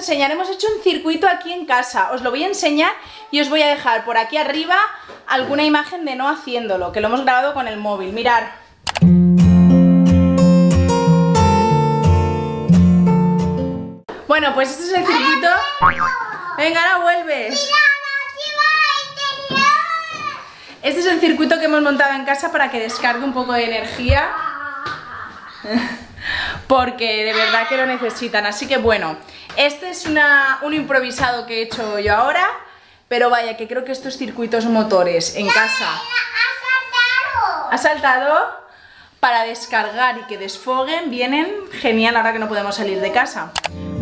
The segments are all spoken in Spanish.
enseñar, hemos hecho un circuito aquí en casa, os lo voy a enseñar y os voy a dejar por aquí arriba alguna imagen de Noah haciéndolo, que lo hemos grabado con el móvil, mirad. Bueno, pues este es el circuito. Venga, ahora vuelves. Este es el circuito que hemos montado en casa para que descargue un poco de energía. Porque de verdad que lo necesitan. Así que bueno, este es un improvisado que he hecho yo ahora. Pero vaya, que creo que estos circuitos motores en casa... ¿Ha saltado? Para descargar y que desfoguen vienen genial ahora que no podemos salir de casa.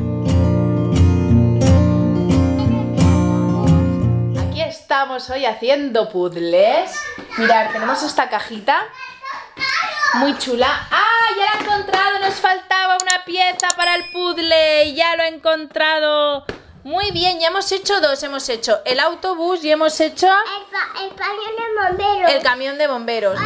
Estamos hoy haciendo puzzles. Mirad, tenemos esta cajita muy chula. ¡Ah! Ya la he encontrado. Nos faltaba una pieza para el puzzle y ya lo he encontrado. Muy bien, ya hemos hecho dos. Hemos hecho el autobús y hemos hecho el camión de bomberos. El camión de bomberos.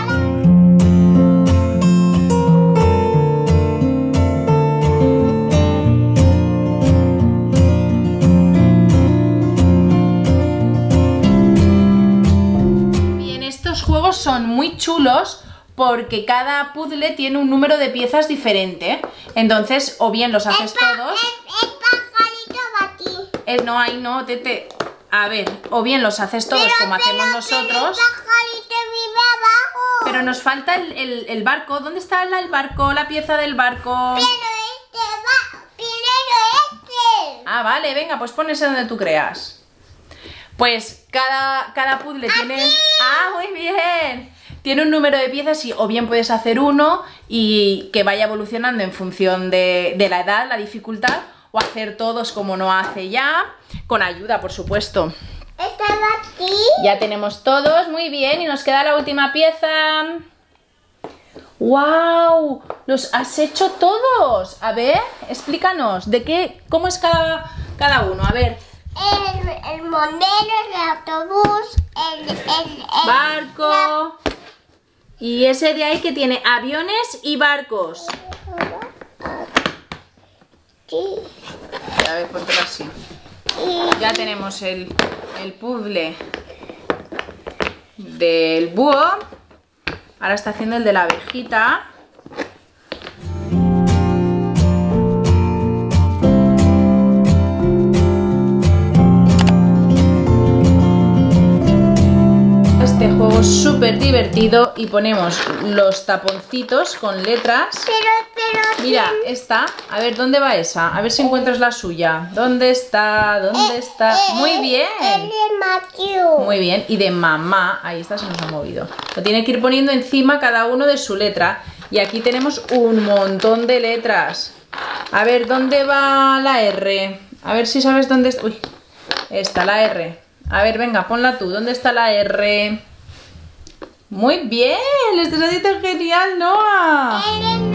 Juegos son muy chulos porque cada puzzle tiene un número de piezas diferente. Entonces, o bien los haces todos. El pajarito va aquí. No, ahí no, Tete. A ver, o bien los haces todos como hacemos nosotros. El pajarito vive abajo. Pero nos falta el barco. ¿Dónde está el barco? La pieza del barco. Primero Ah, vale, venga, pues pon ese donde tú creas. Pues cada puzzle tiene... ¡Ah, muy bien! Tiene un número de piezas y o bien puedes hacer uno y que vaya evolucionando en función de la edad, la dificultad, o hacer todos como no hace ya, con ayuda, por supuesto. ¿Estaba aquí? Ya tenemos todos, muy bien, y nos queda la última pieza. ¡Wow! ¡Los has hecho todos! A ver, explícanos, ¿cómo es cada uno? A ver... El bombero, el autobús, el barco. Y ese de ahí que tiene aviones y barcos. Sí. A ver, póntelo así. Ya tenemos el puzzle del búho. Ahora está haciendo el de la abejita. Este juego es súper divertido y ponemos los taponcitos con letras. Pero mira, esta. A ver, ¿dónde va esa? A ver si encuentras la suya. ¿Dónde está? ¿Dónde está? Muy bien. Muy bien. Y de mamá. Ahí está, se nos ha movido. Lo tiene que ir poniendo encima cada uno de su letra. Y aquí tenemos un montón de letras. A ver, ¿dónde va la R? A ver si sabes dónde está. Uy, está la R. A ver, venga, ponla tú. ¿Dónde está la R? Muy bien, lo estás haciendo genial, Noah.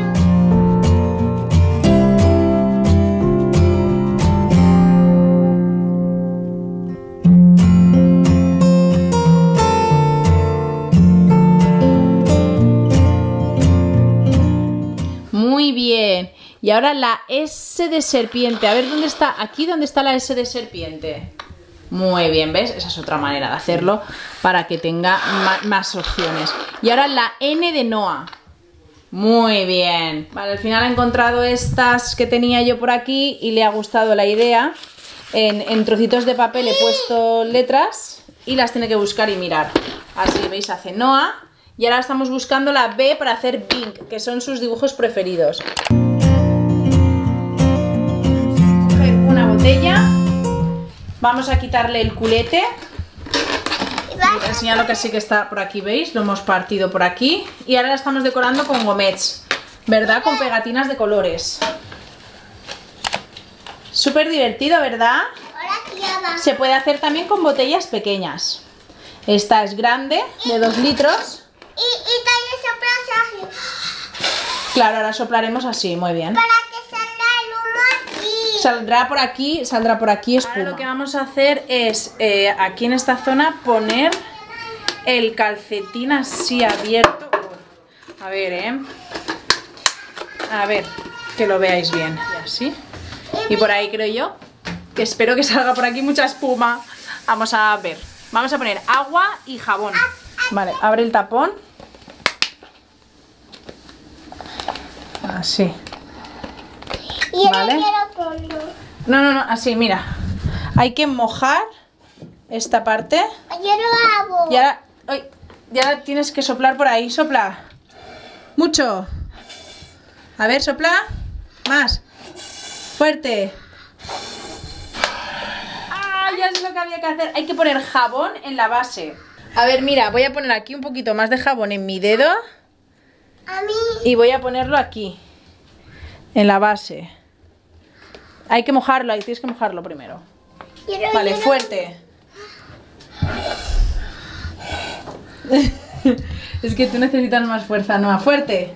Muy bien. Y ahora la S de serpiente. A ver, ¿dónde está? Aquí, ¿dónde está la S de serpiente? Muy bien, ¿ves? Esa es otra manera de hacerlo para que tenga más opciones. Y ahora la N de Noah. Muy bien. Vale, al final he encontrado estas que tenía yo por aquí y le ha gustado la idea. En trocitos de papel he puesto letras y las tiene que buscar y mirar. Así, ¿veis? Hace Noah. Y ahora estamos buscando la B para hacer Bing, que son sus dibujos preferidos. Coger una botella. Vamos a quitarle el culete. Voy a enseñar lo que sí que está por aquí, ¿veis? Lo hemos partido por aquí. Y ahora la estamos decorando con gomets, ¿verdad? Con pegatinas de colores. Súper divertido, ¿verdad? Se puede hacer también con botellas pequeñas. Esta es grande, de 2 litros. Y también soplas así. Claro, ahora soplaremos así, muy bien. Para que salga el humo aquí. Saldrá por aquí espuma. Ahora lo que vamos a hacer es, aquí en esta zona, poner el calcetín así abierto. A ver, A ver, que lo veáis bien. Y así. Y por ahí creo yo que espero que salga por aquí mucha espuma. Vamos a ver. Vamos a poner agua y jabón. Vale, abre el tapón. Así. Y Vale. ahora quiero ponerlo. No, así, mira. Hay que mojar esta parte. Yo lo hago. Y ahora, ¡ay! Y ahora tienes que soplar por ahí. Sopla. Mucho. A ver, sopla. Más. Fuerte. Ah, ya sé lo que había que hacer. Hay que poner jabón en la base. A ver, mira, voy a poner aquí un poquito más de jabón en mi dedo. A mí. Y voy a ponerlo aquí. En la base. Hay que mojarlo, ahí tienes que mojarlo primero. Vale, fuerte. Es que tú necesitas más fuerza, Noa. Fuerte.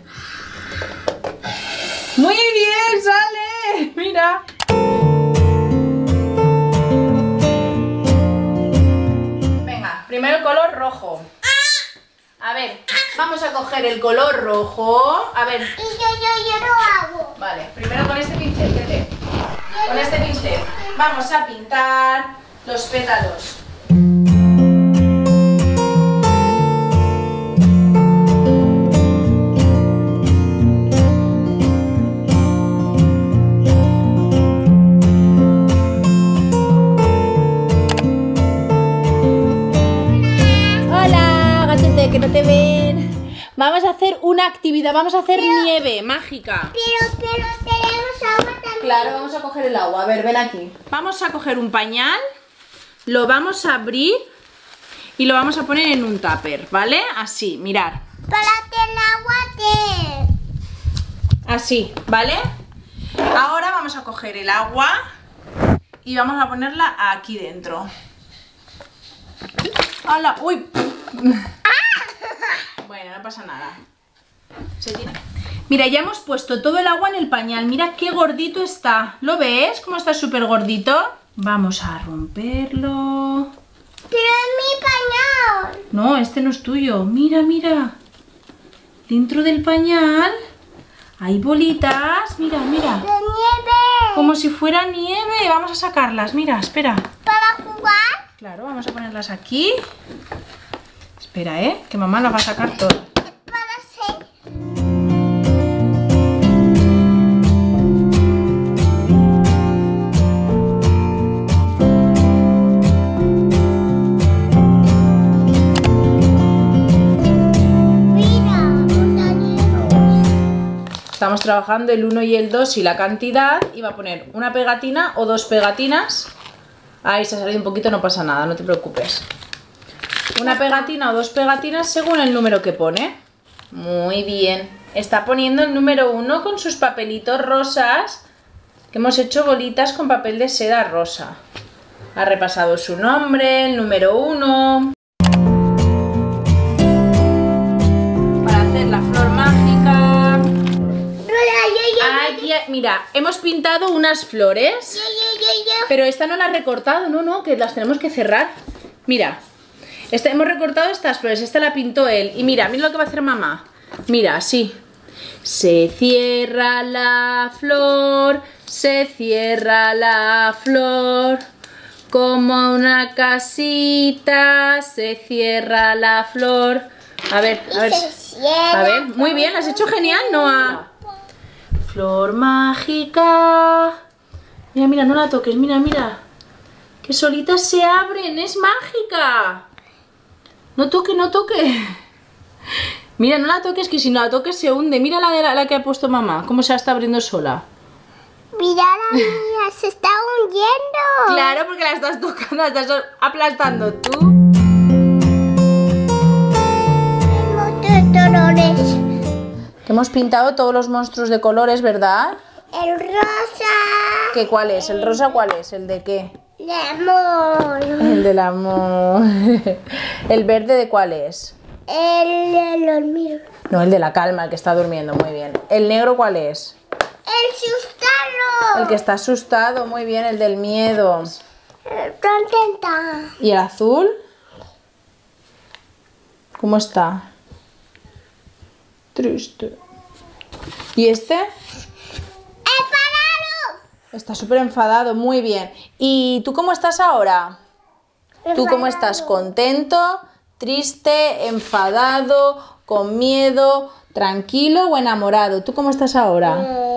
Muy bien, sale. Mira. Venga, primero el color rojo. A ver, vamos a coger el color rojo. A ver. Y yo lo hago. Vale, primero con este pincel, Tete. Con este pincel vamos a pintar los pétalos. Hola, gatete, que no te ven. Vamos a hacer una actividad, vamos a hacer nieve mágica. Pero tenemos agua también. Claro, vamos a coger el agua. A ver, ven aquí. Vamos a coger un pañal, lo vamos a abrir y lo vamos a poner en un tupper, ¿vale? Así, mirar. Para tener agua Así, ¿vale? Ahora vamos a coger el agua y vamos a ponerla aquí dentro. ¡Hala! ¡Uy! Bueno, no pasa nada. Se tira. Mira, ya hemos puesto todo el agua en el pañal. Mira qué gordito está. ¿Lo ves? ¿Cómo está súper gordito? Vamos a romperlo. Pero es mi pañal. No, este no es tuyo. Mira, mira. Dentro del pañal hay bolitas. Mira, mira. De nieve. Como si fuera nieve. Vamos a sacarlas. Mira, espera. Para jugar. Claro, vamos a ponerlas aquí. Espera, que mamá las va a sacar todas. Para hacer. Mira, montañeros. Estamos trabajando el 1 y el 2 y la cantidad. Y va a poner una pegatina o 2 pegatinas. Ahí se ha salido un poquito, no pasa nada, no te preocupes. Una pegatina o 2 pegatinas según el número que pone. Muy bien. Está poniendo el número 1 con sus papelitos rosas. Que hemos hecho bolitas con papel de seda rosa. Ha repasado su nombre, el número 1. Para hacer la flor mágica. Aquí, mira, hemos pintado unas flores. Pero esta no la he recortado, no, que las tenemos que cerrar. Mira, hemos recortado estas flores, esta la pintó él. Y mira lo que va a hacer mamá. Mira, así. Se cierra la flor, se cierra la flor. Como una casita, se cierra la flor. A ver, a ver. A ver, muy bien, lo has hecho genial, Noa. Flor mágica. Mira, mira, no la toques, mira, mira. Que solitas se abren, es mágica. No toque, no toque. Mira, no la toques, que si no la toques se hunde. Mira la que ha puesto mamá, cómo se está abriendo sola. Mira la mía, se está hundiendo. Claro, porque la estás tocando, la estás aplastando tú. Colores. Que hemos pintado todos los monstruos de colores, ¿verdad? El rosa. ¿Qué cuál es? ¿El rosa cuál es? ¿El de qué? El amor. El del amor. ¿El verde de cuál es? El dormir. No, el de la calma, el que está durmiendo, muy bien. ¿El negro cuál es? El asustado. El que está asustado, muy bien, el del miedo. Contenta. ¿Y el azul? ¿Cómo está? Triste. ¿Y este? ¡Enfadado! Está súper enfadado, muy bien. ¿Y tú cómo estás ahora? ¿Tú cómo estás? ¿Contento, triste, enfadado, con miedo, tranquilo o enamorado? ¿Tú cómo estás ahora?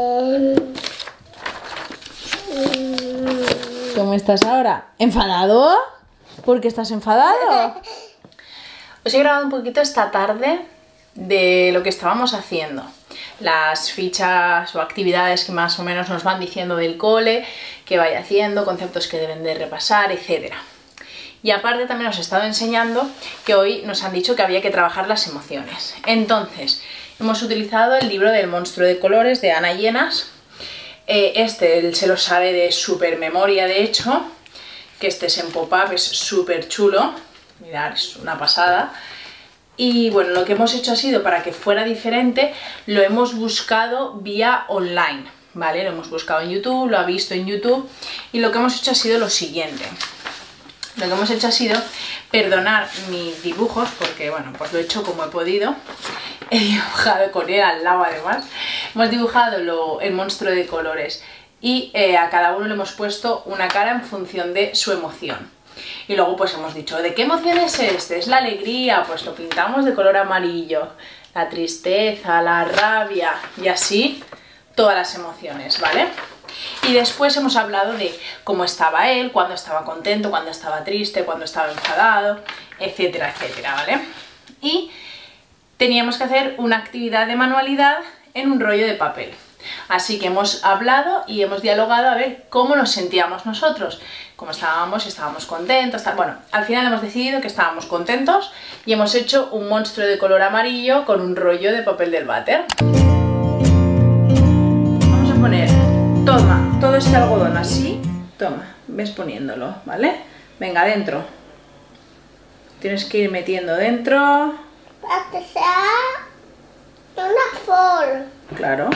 ¿Cómo estás ahora? ¿Enfadado? ¿Por qué estás enfadado? Os he grabado un poquito esta tarde de lo que estábamos haciendo. Las fichas o actividades que más o menos nos van diciendo del cole, que vaya haciendo, conceptos que deben de repasar, etc. Y aparte también os he estado enseñando que hoy nos han dicho que había que trabajar las emociones. Entonces, hemos utilizado el libro del monstruo de colores de Ana Llenas. Él se lo sabe de súper memoria, de hecho, que este es en pop-up, es súper chulo. Mirad, es una pasada. Y bueno, lo que hemos hecho ha sido, para que fuera diferente, lo hemos buscado vía online, ¿vale? Lo hemos buscado en YouTube, lo ha visto en YouTube, y lo que hemos hecho ha sido lo siguiente. Lo que hemos hecho ha sido perdonar mis dibujos, porque bueno, pues lo he hecho como he podido. He dibujado con él al lado además. Hemos dibujado el monstruo de colores y a cada uno le hemos puesto una cara en función de su emoción. Y luego pues hemos dicho, ¿de qué emoción es este? ¿Es la alegría? Pues lo pintamos de color amarillo. La tristeza, la rabia y así todas las emociones, ¿vale? Y después hemos hablado de cómo estaba él, cuándo estaba contento, cuándo estaba triste, cuándo estaba enfadado, etcétera, etcétera, ¿vale? Y teníamos que hacer una actividad de manualidad en un rollo de papel. Así que hemos hablado y hemos dialogado a ver cómo nos sentíamos nosotros, cómo estábamos, si estábamos contentos, tal. Bueno, al final hemos decidido que estábamos contentos y hemos hecho un monstruo de color amarillo con un rollo de papel del váter. Vamos a poner, toma, todo este algodón así, toma, ves poniéndolo, ¿vale? Venga, dentro. Tienes que ir metiendo dentro. Para que sea una flor. Claro.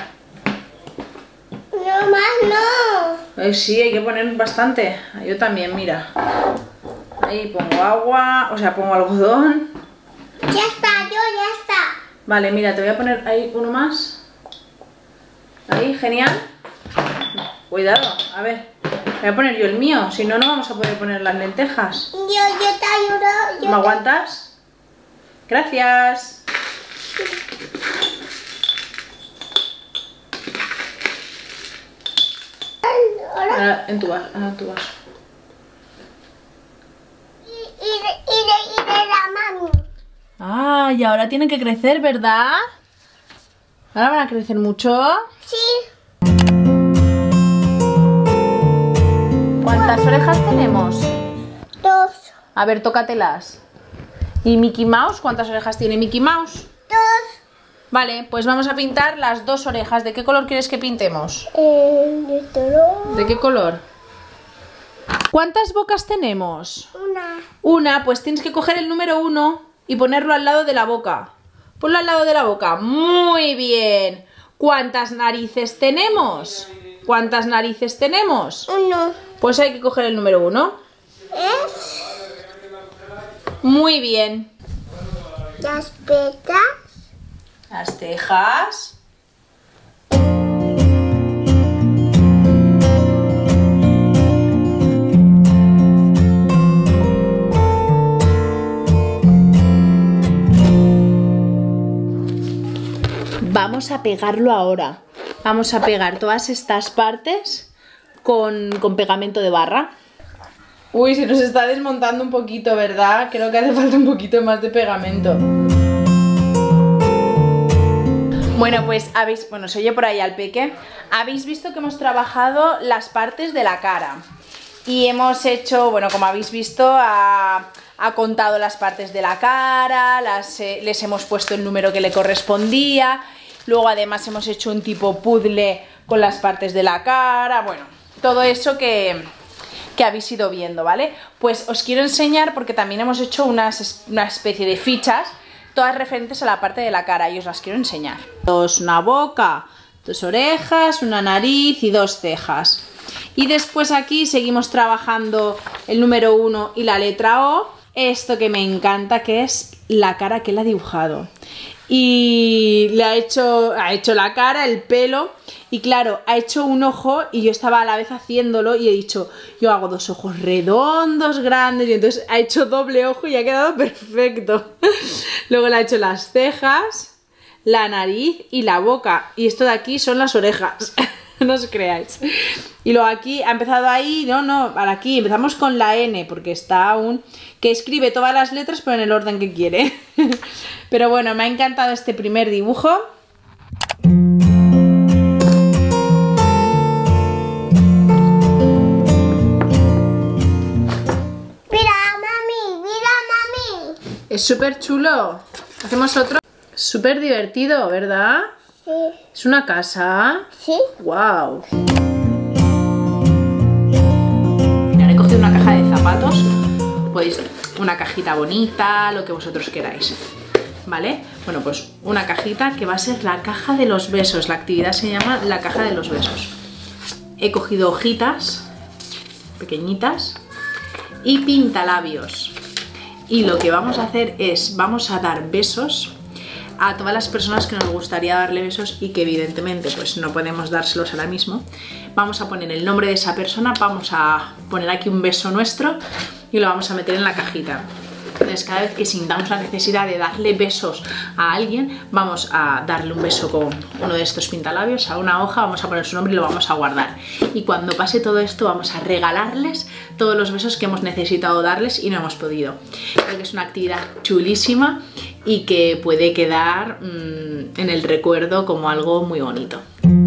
No más no. Sí, hay que poner bastante. Yo también, mira. Ahí pongo agua, o sea, pongo algodón. Ya está, ya está. Vale, mira, te voy a poner ahí uno más. Ahí, genial. Cuidado, a ver. Voy a poner yo el mío, si no, no vamos a poder poner las lentejas. Yo te ayudo. ¿Me aguantas? Gracias. Ahora en tu vaso. Y de la mami. Ah, y ahora tienen que crecer, ¿verdad? ¿Ahora van a crecer mucho? Sí. ¿Cuántas orejas tenemos? 2. A ver, tócatelas. ¿Y Mickey Mouse? ¿Cuántas orejas tiene Mickey Mouse? 2. Vale, pues vamos a pintar las 2 orejas. ¿De qué color quieres que pintemos? De color. ¿De qué color? ¿Cuántas bocas tenemos? Una, pues tienes que coger el número 1 y ponerlo al lado de la boca. Ponlo al lado de la boca. Muy bien. ¿Cuántas narices tenemos? ¿Cuántas narices tenemos? 1. Pues hay que coger el número 1. Muy bien. Las petas. Las cejas. Vamos a pegarlo ahora. Vamos a pegar todas estas partes con pegamento de barra. Uy, se nos está desmontando un poquito, ¿verdad? Creo que hace falta un poquito más de pegamento. Bueno, pues se oye por ahí al peque. Habéis visto que hemos trabajado las partes de la cara. Y hemos hecho, bueno, como habéis visto, ha contado las partes de la cara, les hemos puesto el número que le correspondía. Luego además hemos hecho un tipo puzzle con las partes de la cara. Bueno, todo eso que habéis ido viendo, ¿vale? Pues os quiero enseñar, porque también hemos hecho una especie de fichas, todas referentes a la parte de la cara, y os las quiero enseñar. Una boca, 2 orejas, una nariz y 2 cejas. Y después aquí seguimos trabajando el número 1 y la letra O. Esto que me encanta, que es la cara que él ha dibujado. Y le ha hecho la cara, el pelo, y claro, ha hecho un ojo y yo estaba a la vez haciéndolo y he dicho, yo hago 2 ojos redondos, grandes, y entonces ha hecho doble ojo y ha quedado perfecto. Luego le ha hecho las cejas, la nariz y la boca, y esto de aquí son las orejas. No os creáis. Y luego aquí ha empezado ahí, para aquí empezamos con la N, porque está aún, que escribe todas las letras pero en el orden que quiere. Pero bueno, me ha encantado este primer dibujo. Mira, mami. Es súper chulo. Hacemos otro. Súper divertido, ¿verdad? Sí. ¿Es una casa? Sí. ¡Wow! Mira, he cogido una caja de zapatos. Podéis, una cajita bonita, lo que vosotros queráis. ¿Vale? Bueno, pues una cajita que va a ser la caja de los besos. La actividad se llama la caja de los besos. He cogido hojitas pequeñitas y pintalabios. Y lo que vamos a hacer es, vamos a dar besos a todas las personas que nos gustaría darle besos y que evidentemente pues no podemos dárselos ahora mismo. Vamos a poner el nombre de esa persona, vamos a poner aquí un beso nuestro y lo vamos a meter en la cajita. Entonces cada vez que sintamos la necesidad de darle besos a alguien, vamos a darle un beso con uno de estos pintalabios a una hoja, vamos a poner su nombre y lo vamos a guardar. Y cuando pase todo esto vamos a regalarles todos los besos que hemos necesitado darles y no hemos podido. Creo que es una actividad chulísima y que puede quedar en el recuerdo como algo muy bonito.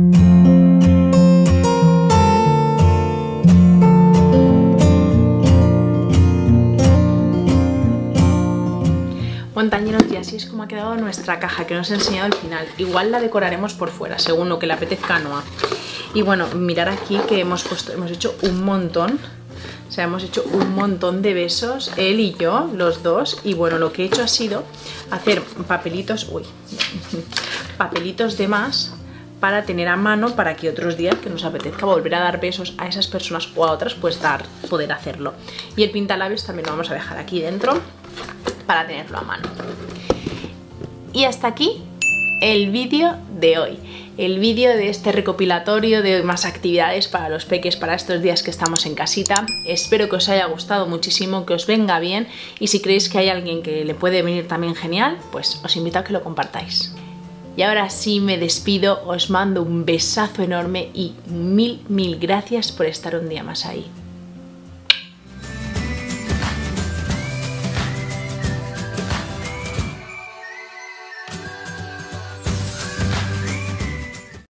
Montañeros, y así es como ha quedado nuestra caja que nos he enseñado al final. Igual la decoraremos por fuera, según lo que le apetezca a Noah. Y bueno, mirar aquí que hemos hecho un montón. O sea, hemos hecho un montón de besos, él y yo, los dos. Y bueno, lo que he hecho ha sido hacer papelitos, papelitos de más para tener a mano para que otros días que nos apetezca volver a dar besos a esas personas o a otras, pues poder hacerlo. Y el pintalabios también lo vamos a dejar aquí dentro para tenerlo a mano. Y hasta aquí el vídeo de hoy. El vídeo de este recopilatorio de más actividades para los peques para estos días que estamos en casita. Espero que os haya gustado muchísimo, que os venga bien, y si creéis que hay alguien que le puede venir también genial, pues os invito a que lo compartáis. Y ahora sí me despido, os mando un besazo enorme y mil gracias por estar un día más ahí.